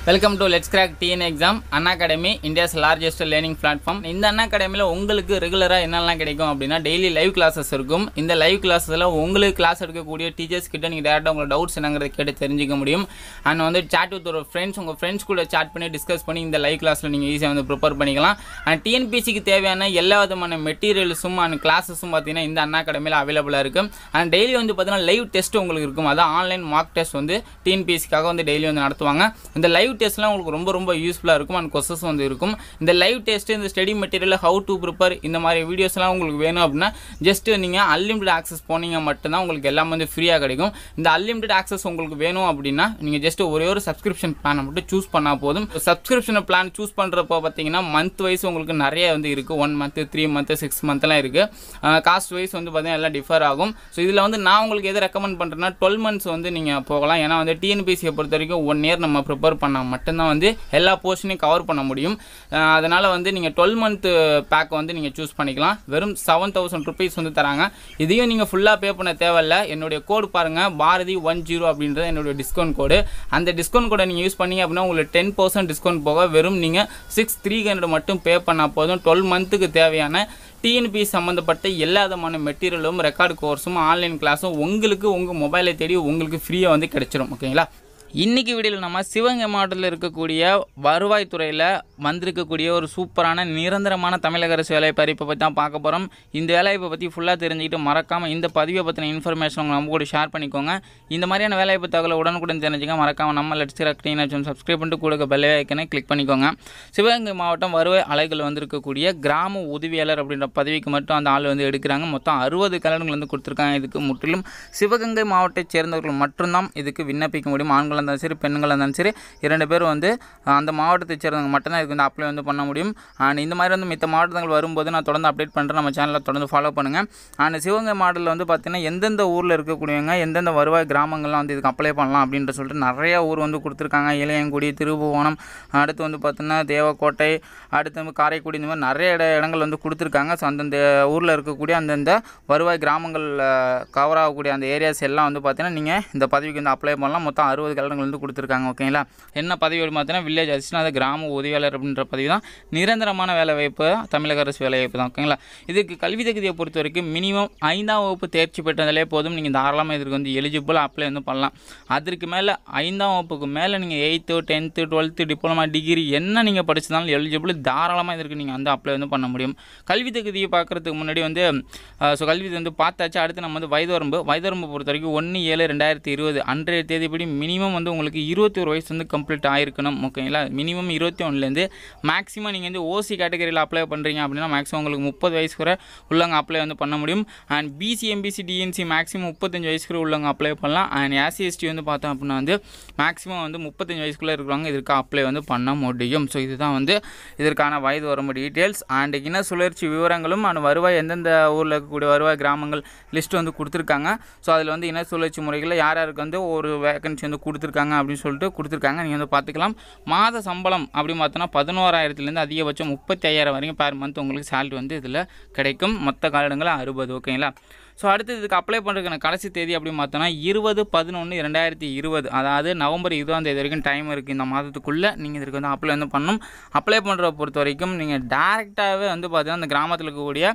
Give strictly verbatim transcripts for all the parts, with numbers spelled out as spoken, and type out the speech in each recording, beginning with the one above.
Welcome to Let's Crack T N Exam. Unacademy, India's largest learning platform. இந்த Unacademy உங்களுக்கு ரெகுலரா என்னெல்லாம் கிடைக்கும் அப்படினா டெய்லி லைவ் கிளாसेस இருக்கும். இந்த லைவ் கிளாसेसல உங்களுக்கு கிளாஸ் எடுக்கக்கூடிய டீச்சர்ஸ் கிட்ட நீங்க டைரக்டா உங்க டவுட்ஸ் என்னங்கறத கேட்டு தெரிஞ்சுக்க முடியும். and வந்து chat with your friends உங்க friends கூட chat பண்ணி டிஸ்கஸ் பண்ணி இந்த லைவ் கிளாஸ்ல நீங்க ஈஸியா வந்து ப்ரிப்பேர் பண்ணிக்கலாம். and T N P S C க்கு தேவையான எல்லா விதமான மெட்டீரியல்ஸும் and கிளாसेसும் பாத்தீங்கன்னா இந்த Unacademyல அவேலபிளா இருக்கு. and டெய்லி வந்து பாத்தீங்கன்னா லைவ் டெஸ்ட் உங்களுக்கு இருக்கும். அத ஆன்லைன் மார்க் டெஸ்ட் வந்து T N P S C க்காக வந்து டெய்லி வந்து நடத்துவாங்க. இந்த லைவ் டெஸ்ட்லாம் உங்களுக்கு ரொம்ப ரொம்ப யூஸ்ஃபுல்லா இருக்கும் and क्वेश्चंस வந்து இருக்கும். இந்த லைவ் டெஸ்ட் இந்த study material how to prepare இந்த மாதிரி வீடியோஸ்லாம் உங்களுக்கு வேணும் அப்படினா ஜஸ்ட் நீங்க unlimited access போனீங்க மட்டும் தான் உங்களுக்கு எல்லாம் வந்து ஃப்ரீயா கிடைக்கும். இந்த unlimited access உங்களுக்கு வேணும் அப்படினா நீங்க ஜஸ்ட் ஒரே ஒரு subscription plan மட்டும் चूஸ் பண்ணா போதும். subscription plan चूஸ் பண்றப்போ பாத்தீங்கன்னா month wise உங்களுக்கு நிறைய வந்து இருக்கு. one month, three month, six month எல்லாம் இருக்கு. காஸ்ட் வைஸ் வந்து பாத்தீங்கன்னா எல்லாம் டிஃபர் ஆகும். சோ இதுல வந்து நான் உங்களுக்கு எதை ரெக்கமெண்ட் பண்றேன்னா twelve months வந்து நீங்க போகலாம். ஏனா வந்து T N P S C பொறுத்த வரைக்கும் one year நம்ம ப்ரிப்பேர் பண்ணா மட்டும் தான் வந்து எல்லா போர்ஷனையும் கவர் பண்ண முடியும். அதனால வந்து நீங்க twelve month பேக் வந்து நீங்க चूஸ் பண்ணிக்கலாம். வெறும் seven thousand rupees வந்து தராங்க. இதையும் நீங்க ஃபுல்லா பே பண்ண தேவையில்லை. என்னோட கோட் பாருங்க பாரதி ten அப்படின்றது என்னோட டிஸ்கவுண்ட் கோட். அந்த டிஸ்கவுண்ட் கோடை நீங்க யூஸ் பண்ணீங்க அப்படினா உங்களுக்கு ten percent டிஸ்கவுண்ட் போக வெறும் நீங்க six thousand three hundred மட்டும் பே பண்ணா போதும். twelve monthக்கு தேவையான T N P S C சம்பந்தப்பட்ட எல்லா விதமான மெட்டீரியலும் ரெக்கார்ட் கோர்ஸும் ஆன்லைன் கிளாஸும் உங்களுக்கு உங்க மொபைலை தேடி உங்களுக்கு ஃப்ரீயா வந்து கிடைச்சிரும். ஓகேங்களா? இன்னைக்கு வீடியோல நம்ம சிவகங்கை மாவட்டத்தில் இருக்கக்கூடிய வருவாய் துறையில வந்திருக்கக்கூடிய ஒரு சூப்பரான நிரந்தரமான தமிழக அரசு வேலைவாய்ப்பு அறிவிப்பை பத்தி தான் பார்க்க போறோம். இந்த வேலைவாய்ப்பை பத்தி ஃபுல்லா தெரிஞ்சிட்டு மறக்காம இந்த பதிவை பத்தின இன்ஃபர்மேஷன் உங்க நம்ம கூட ஷேர் பண்ணிக்கோங்க. இந்த மாதிரியான வேலைவாய்ப்பு தகவலை உடனுக்குடன் தெரிஞ்சுக்க மறக்காம நம்ம let's crack T N Exam subscribe பண்ணிட்டு கூட பெல் ஐகானை கிளிக் பண்ணிக்கோங்க. சிவகங்கை மாவட்டம் வருவாய் அலைகள் வந்திருக்கக்கூடிய கிராம உதவியாளர் அப்படின்ற பதவிக்கு மட்டும் அந்த ஆள் வந்து எடுக்கிறாங்க. மொத்தம் அறுபது கலன்கள் வந்து கொடுத்திருக்காங்க. இதுக்கு முற்றிலும் சிவகங்கை மாவட்டத்தை சேர்ந்தவர்கள் மட்டும்தான் இதுக்கு விண்ணப்பிக்க முடியும். ஆண்கள் இருந்தாலும் சரி பெண்கள் இருந்தாலும் சரி இரண்டு பேரும் வந்து அந்த மாவட்டத்தை சேர்ந்தவங்க மட்டும்தான் இதுக்கு வந்து அப்ளை வந்து பண்ண முடியும். அண்ட் இந்த மாதிரி வந்து மித்த மாவட்டங்கள் வரும்போது நான் தொடர்ந்து அப்டேட் பண்ணுறேன். நம்ம சேனலில் தொடர்ந்து ஃபாலோ பண்ணுங்கள். அண்ட் சிவகங்கை மாவட்டத்தில் வந்து பார்த்திங்கன்னா எந்தெந்த ஊரில் இருக்கக்கூடியவங்க எந்தெந்த வருவாய் கிராமங்கள்லாம் வந்து இதுக்கு அப்ளை பண்ணலாம் அப்படின்ற சொல்லிட்டு நிறைய ஊர் வந்து கொடுத்துருக்காங்க. இளையங்குடி, திருபுவனம், அடுத்து வந்து பார்த்திங்கன்னா தேவக்கோட்டை, அடுத்து வந்து காரைக்குடி, இந்த மாதிரி நிறைய இட இடங்கள் வந்து கொடுத்துருக்காங்க. ஸோ அந்தந்த ஊரில் இருக்கக்கூடிய அந்தந்த வருவாய் கிராமங்கள் கவர் ஆகக்கூடிய அந்த ஏரியாஸ் எல்லாம் வந்து பார்த்திங்கன்னா நீங்கள் இந்த பதவிக்கு வந்து அப்ளை பண்ணலாம். மொத்தம் அறுபது கலங்கள் வந்து கொடுத்துருக்காங்க. ஓகேங்களா? என்ன பதவி பார்த்தீங்கன்னா வில்லேஜ் அசிஸ்டன்ட், கிராம உதவியாளர் அப்படின்ற பதவி தான். நிரந்தரமான வேலை வாய்ப்பு தமிழக அரசு வேலை வாய்ப்பு தான். ஓகேங்களா? இதுக்கு கல்வி தகுதியை பொறுத்த வரைக்கும் மினிமம் ஐந்தாம் வகுப்பு தேர்ச்சி பெற்றதாலே போதும். நீங்கள் தாராளமாக இதுக்கு வந்து எலிஜிபிள் அப்ளை வந்து பண்ணலாம். அதற்கு மேலே ஐந்தாம் வகுப்புக்கு மேலே நீங்கள் eighth tenth twelfth diploma degree என்ன நீங்கள் படிச்சதாலும் எலிஜிபிள் தாராளமாக இதற்கு நீங்கள் வந்து அப்ளை வந்து பண்ண முடியும். கல்வி தகுதியை பார்க்குறதுக்கு முன்னாடி வந்து ஸோ கல்வி வந்து பார்த்தாச்சு. அடுத்து நம்ம வந்து வயதுவரம்பு வயதுவரம்பு பொறுத்த வரைக்கும் ஒன்று ஏழு ரெண்டாயிரத்தி இருபது அன்றைய தேதிப்படி மினிமம் வந்து உங்களுக்கு இருபத்தி ஒரு வயசு வந்து கம்ப்ளீட் ஆகிருக்கணும். ஓகேங்களா? மினிமம் இருபத்தி ஒன்றுலேருந்து மேக்ஸிமம் நீங்கள் வந்து ஓசி கேட்டகரியில் அப்ளை பண்ணுறீங்க அப்படின்னா மேக்ஸிமம் உங்களுக்கு முப்பது வயசு வரை உள்ளவங்க அப்ளை வந்து பண்ண முடியும். And BC MBC DNC maximum முப்பத்தஞ்சு வயசு வரை உள்ளவங்க அப்ளை பண்ணலாம். அண்ட் எஸ்சி எஸ்டி வந்து பார்த்தோம் அப்படின்னா வந்து மேக்ஸிமம் வந்து முப்பத்தஞ்சு வயசுக்குள்ளே இருக்கிறவங்க இதற்கு அப்ளை வந்து பண்ண முடியும். ஸோ இதுதான் வந்து இதற்கான வயது வரம்பு டீட்டெயில்ஸ். அண்ட் இன சுழற்சி விவரங்களும் அண்ட் வருவாய் எந்தெந்த ஊரில் இருக்கக்கூடிய வருவாய் கிராமங்கள் லிஸ்ட் வந்து கொடுத்துருக்காங்க. ஸோ அதில் வந்து இன சுழற்சி முறைகளில் யார் யாருக்கு வந்து ஒரு வேகன்சி வந்து கொடுத்துருக்காங்க அப்படின்னு சொல்லிட்டு கொடுத்துருக்காங்க. நீங்கள் வந்து பார்த்துக்கலாம். மாத சம்பளம் அப்படின்னு பார்த்தோன்னா பதினோராயிரத்துலேருந்து அதிகபட்சம் முப்பத்தி ஐயாயிரம் வரைக்கும் பேர் மந்த் உங்களுக்கு சேலரி வந்து இதில் கிடைக்கும். மொத்த காலங்கள் அறுபது. ஓகேங்களா? ஸோ அடுத்து இதுக்கு அப்ளை பண்ணுறதுக்கான கடைசி தேதி அப்படின்னு பார்த்தோன்னா இருபது பதினொன்று ரெண்டாயிரத்தி இருபது அதாவது நவம்பர் இருபதாம் தேதி வரைக்கும் டைம் இருக்குது. இந்த மாதத்துக்குள்ளே நீங்கள் இதுக்கு வந்து அப்ளை வந்து பண்ணணும். அப்ளை பண்ணுறத பொறுத்த வரைக்கும் நீங்கள் டேரெக்டாகவே வந்து பார்த்தீங்கன்னா அந்த கிராமத்தில் இருக்கக்கூடிய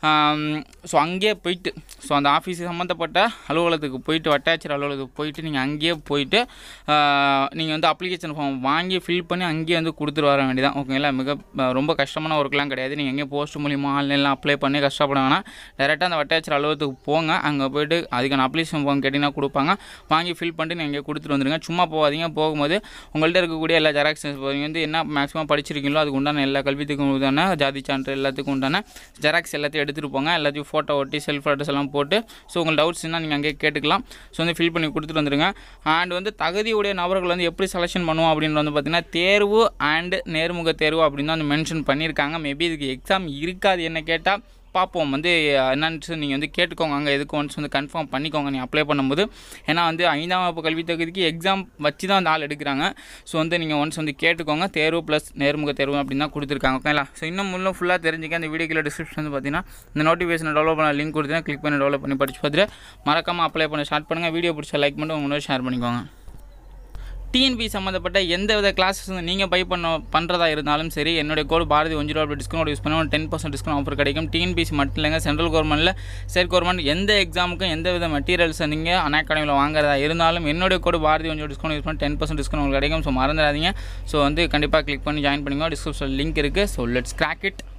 ஸோ அங்கேயே போயிட்டு ஸோ அந்த ஆஃபீஸ் சம்மந்தப்பட்ட அலுவலகத்துக்கு போயிட்டு வட்டாட்சியர் அலுவலகத்துக்கு போயிட்டு நீங்கள் அங்கேயே போயிட்டு நீங்கள் வந்து அப்ளிகேஷன் ஃபார்ம் வாங்கி ஃபில் பண்ணி அங்கேயே வந்து கொடுத்துட்டு வர வேண்டியதான். ஓகேங்களா? மிக ரொம்ப கஷ்டமான ஒர்க்லாம் கிடையாது. நீங்கள் எங்கேயும் போஸ்ட் மூலிமா ஆன்லைனில் அப்ளை பண்ணி கஷ்டப்பட வேணாம். டேரெக்டாக அந்த வட்டாட்சியர் அலுவலகத்துக்கு போங்க. அங்கே போய்ட்டு அதுக்கான அப்ளிகேஷன் ஃபார்ம் கேட்டிங்கன்னா கொடுப்பாங்க. வாங்கி ஃபில் பண்ணிட்டு நீங்கள் கொடுத்துட்டு வந்துடுங்க. சும்மா போகாதீங்க. போகும்போது உங்கள்கிட்ட இருக்கக்கூடிய எல்லா ஜெராக்ஸ் வந்து என்ன மேக்ஸிமம் படிச்சிருக்கீங்களோ அதுக்கு உண்டான எல்லா கல்வித்துக்கும் உண்டான ஜாதி சான்று எல்லாத்துக்கும் உண்டான ஜெராக்ஸ் எல்லாத்தையும் எடுத்துகிட்டு போங்க. எல்லாத்தையும் ஃபோட்டோ ஒட்டி செல்ஃப் அட்ரஸ் எல்லாம் போட்டு ஸோ உங்கள் டவுட்ஸ்னால் நீங்கள் அங்கேயே கேட்டுக்கலாம். ஸோ வந்து ஃபில் பண்ணி கொடுத்துட்டு வந்துடுங்க. அண்ட் வந்து தகுதியுடைய நபர்கள் வந்து எப்படி செலெக்ஷன் பண்ணுவோம் அப்படின்னு வந்து பார்த்திங்கன்னா தேர்வு அண்டு நேர்முக தேர்வு அப்படின்னு வந்து மென்ஷன் பண்ணியிருக்காங்க. மேபி இதுக்கு எக்ஸாம் இருக்காது என்ன கேட்டால் பார்ப்போம். வந்து என்னன்னு நீங்கள் வந்து கேட்டுக்கோங்க. அங்கே எதுக்கு ஒன்ஸ் வந்து கன்ஃபார்ம் பண்ணிக்கோங்க நீங்கள் அப்ளை பண்ணும்போது. ஏன்னா வந்து ஐந்தாம் வகுப்பு கல்வி தகுதிக்கு எக்ஸாம் வச்சு தான் அந்த ஆள் எடுக்கிறாங்க. ஸோ வந்து நீங்கள் ஒன்ஸ் வந்து கேட்டுக்கோங்க. தேர்வு ப்ளஸ் நேர்முக தேர்வு அப்படின்னு தான் கொடுத்துருக்காங்க. ஓகேங்களா? ஸோ இன்னும் முன்னும் ஃபுல்லாக தெரிஞ்சுக்க அந்த வீடியோக்குள்ள டிஸ்கிரிப்ஷன் வந்து பார்த்தீங்கன்னா இந்த நோட்டிஃபிகேஷன் டெவலப் பண்ண லிங்க் கொடுத்தீங்கன்னா கிளிக் பண்ணி டெவலப் பண்ணி படிச்சு பார்த்துட்டு மறக்காமல் அப்ளை பண்ண ஸ்டார்ட் பண்ணுங்கள். வீடியோ பிடிச்ச லைக் பண்ணிட்டு உங்களோட ஷேர் பண்ணிக்கோங்க. டிஎன்பி சம்மந்தப்பட்ட எந்த வித கிளாஸஸ் வந்து நீங்கள் பை பண்ண பண்ணுறதா இருந்தாலும் சரி என்னுடைய கோட் பாரதி ஒன் ஜீரோ அப்படி டிஸ்கவுண்ட் யூஸ் பண்ணி ஒரு டென் பர்சன்ட் டிஸ்கவுண்ட் ஆஃபர் கிடைக்கும். டிஎன்பிசி மட்டும் இல்லைங்க, சென்ட்ரல் கவர்மெண்ட்டில் ஸ்டேட் கவர்மெண்ட் எந்த எக்ஸாமுக்கும் எந்த வித மெட்டீரியல்ஸை நீங்கள் அன்அகாடமியில் வாங்குறதா இருந்தாலும் என்னுடைய code Bharathi one zero discount use பண்ணி டென் பர்சன்ட் டிஸ்கவுண்ட் கிடைக்கும். ஸோ மறந்துடாதீங்க. ஸோ வந்து கண்டிப்பாக கிளிக் பண்ணி ஜாயின் பண்ணிக்கோ. டிஸ்கிரிப்ஷன் லிங்க் இருக்குது. So let's crack it.